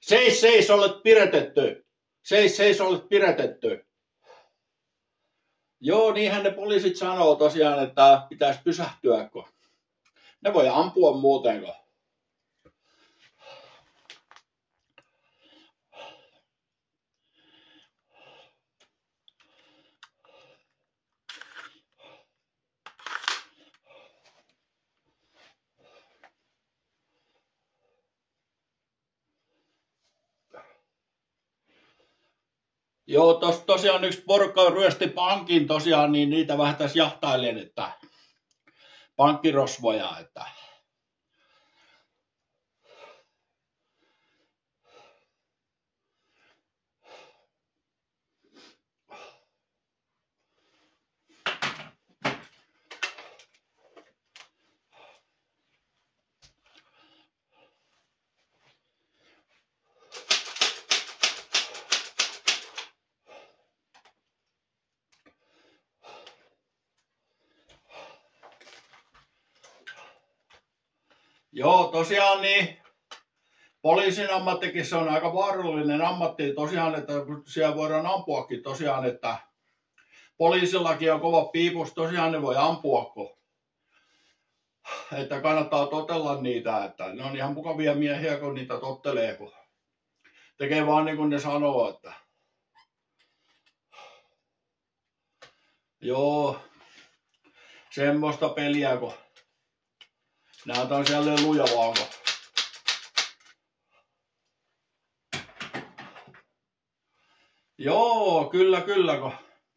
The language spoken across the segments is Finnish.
Seis, olet pidätetty. Seis, olet pidätetty. Joo, niinhän ne poliisit sanoo tosiaan, että pitäisi pysähtyä, kun ne voi ampua muutenko. Joo, tosiaan yksi porukka ryösti pankin tosiaan, niin niitä vähän tässä jahtailen, että pankkirosvoja, että joo, tosiaan niin poliisin ammattikin se on aika vaarallinen ammatti tosiaan, että siellä voidaan ampuakin tosiaan, että poliisillakin on kova piipus, tosiaan ne voi ampua, että kannattaa totella niitä, että ne on ihan mukavia miehiä, kun niitä tottelee, kun tekee vaan niin kuin ne sanoo, että joo, semmoista peliä, kun näitä on siellä luja vaan, kun joo, kyllä, kun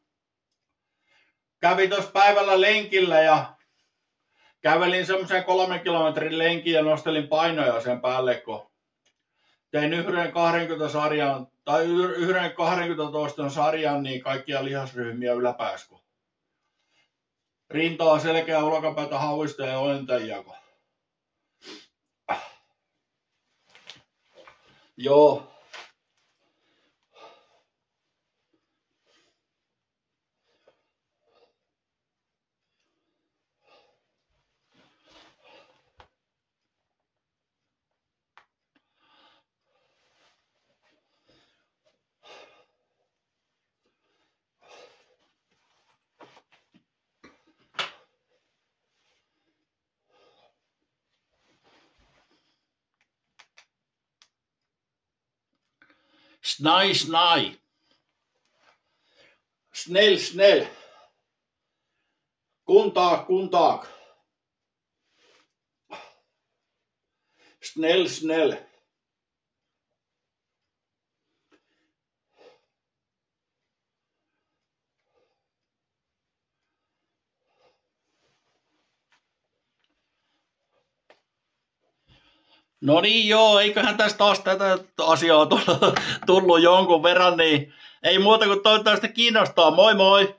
kävin tuossa päivällä lenkillä ja kävelin semmoisen 3 kilometrin lenkin ja nostelin painoja sen päälle, kun tein yhden 20 sarjan, tai yhden 12 sarjan, niin kaikkia lihasryhmiä yläpäässä, kun rintaa, selkeä, olkapäätä, hauista ja ojentajia, kun joo. Snai. Snell. Kuntaak. Snell. No niin joo, eiköhän tästä taas tätä asiaa tullut jonkun verran, niin ei muuta kuin toivottavasti kiinnostaa. Moi moi!